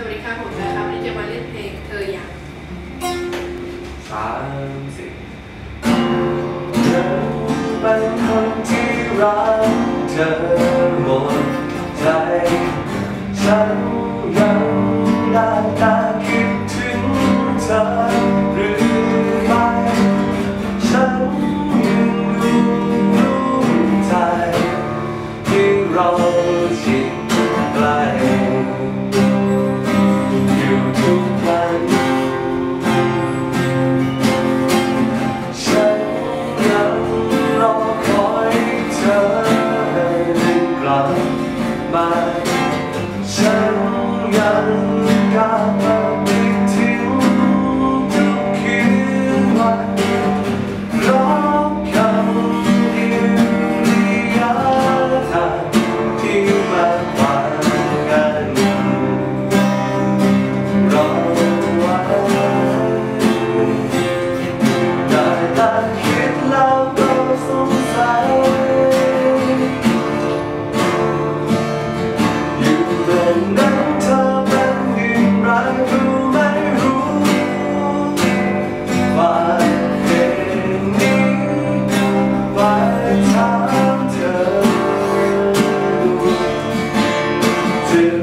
วัสดีครับผมนะครับวันนี้จะมาเล่นเพลงเธออยาก 30เธอเป็นคนที่รักเธอหมดใจฉันยังได้แต่คิดถึงเธอหรือไม่ฉันยังรู้ใจที่เราชิดใกล้อยู่ทุกวันฉันยังรอคอยเธอให้กลับมาฉันยังกลับมาคิดถึงทุกคืนวันรอคำยืนระยะทางที่มากกว่ากันรอไว้ได้แต่คิดแล้วก็สงสัยอยู่ตรงนั้นเธอเป็นอย่างไรรู้ไม่รู้ว่าเพลงนี้ไปถามเธอ